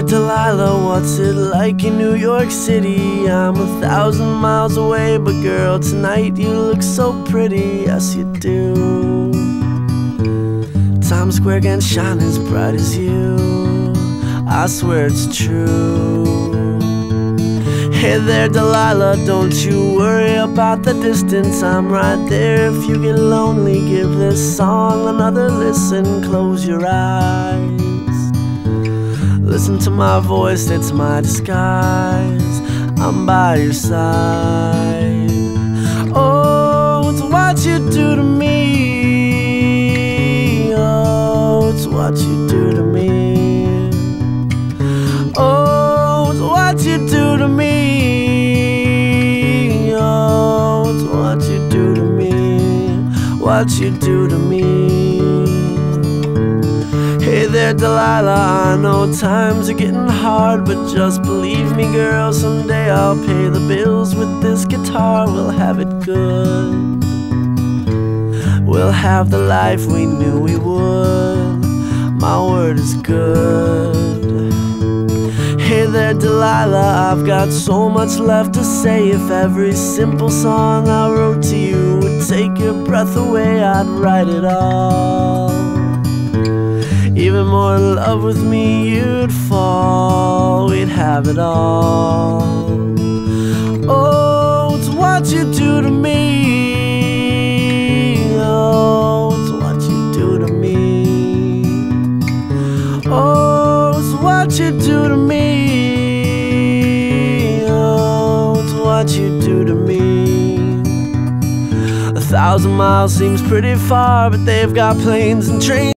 Delilah, what's it like in New York City? I'm 1,000 miles away, but girl, tonight you look so pretty, yes you do. Times Square can't shine as bright as you, I swear it's true. Hey there Delilah, don't you worry about the distance, I'm right there if you get lonely. Give this song another listen, close your eyes. Listen to my voice, it's my disguise, I'm by your side. Oh, it's what you do to me. Oh, it's what you do to me. Oh, it's what you do to me. Oh, it's what you do to me. What you do to me. Hey there Delilah, I know times are getting hard, but just believe me girl, someday I'll pay the bills with this guitar. We'll have it good, we'll have the life we knew we would, my word is good. Hey there Delilah, I've got so much left to say. If every simple song I wrote to you would take your breath away, I'd write it all. Even more in love with me you'd fall, we'd have it all. Oh, it's what you do to me. Oh, it's what you do to me. Oh, it's what you do to me. Oh, it's what you do to me. 1,000 miles seems pretty far, but they've got planes and trains.